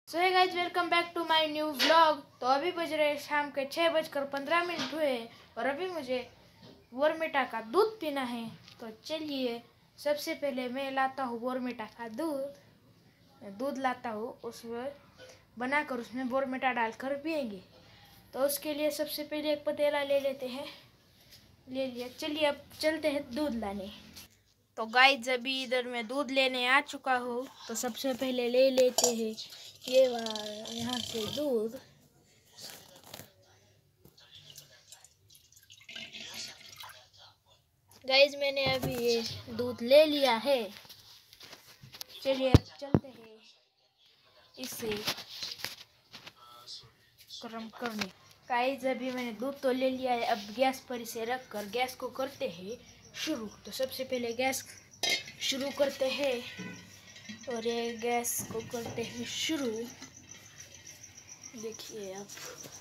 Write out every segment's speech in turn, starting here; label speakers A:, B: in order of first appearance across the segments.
A: So hey guys, welcome back to my new vlog. तो अभी बज रहे शाम के 6:15 हुए और अभी मुझे बोर्नविटा का दूध पीना है। तो चलिए, सबसे पहले मैं लाता हूँ बोर्नविटा का दूध लाता हूँ, उसमें बनाकर उसमें बोर्नविटा डालकर पियेंगे। तो उसके लिए सबसे पहले एक पतीला ले लेते हैं। ले लिया, चलिए अब चलते हैं दूध लाने। तो गाइज, अभी इधर मैं दूध लेने आ चुका हूँ। तो सबसे पहले ले लेते हैं ये यहाँ से दूध। गाइज, मैंने अभी ये दूध ले लिया है। चलिए अब चलते हैं इसे गर्म करने। गाइज, अभी मैंने दूध तो ले लिया है। अब गैस पर इसे रख कर गैस को करते हैं शुरू। तो सबसे पहले गैस शुरू करते हैं और ये गैस को करते हैं शुरू। देखिए अब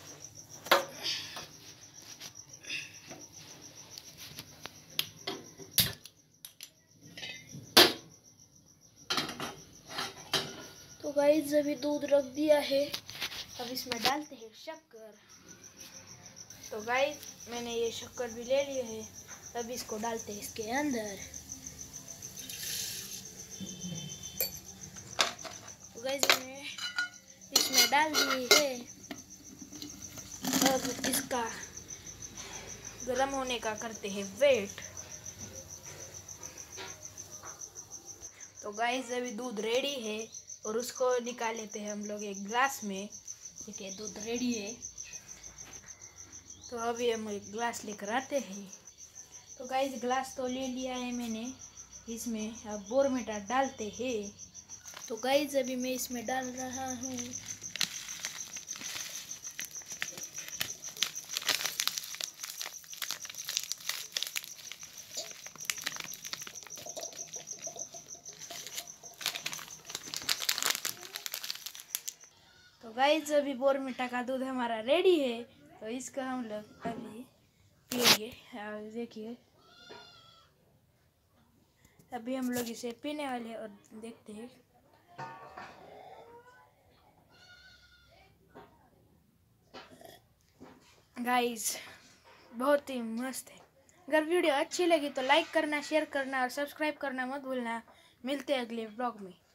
A: तो गाइस, अभी दूध रख दिया है। अब इसमें डालते हैं शक्कर। तो गाइस, मैंने ये शक्कर भी ले ली है। अब इसको डालते हैं इसके अंदर। तो गाइस, मैंने इसमें डाल दी है। अब इसका गर्म होने का करते हैं वेट। तो गाइस, अभी दूध रेडी है और उसको निकाल लेते हैं हम लोग एक ग्लास में। देखिए, दूध रेडी है। तो अभी हम एक ग्लास लेकर आते हैं। तो गाइस, ग्लास तो ले लिया है मैंने। इसमें अब बोर्नविटा डालते हैं। तो गाइस, अभी मैं इसमें डाल रहा हूँ। तो गाइस, अभी बोर्नविटा का दूध हमारा रेडी है। तो इसका हम लोग अभी पिएंगे। देखिए, अभी हम लोग इसे पीने वाले हैं और देखते हैं। गाइस, बहुत ही मस्त है। अगर वीडियो अच्छी लगी तो लाइक करना, शेयर करना और सब्सक्राइब करना मत भूलना। मिलते हैं अगले ब्लॉग में।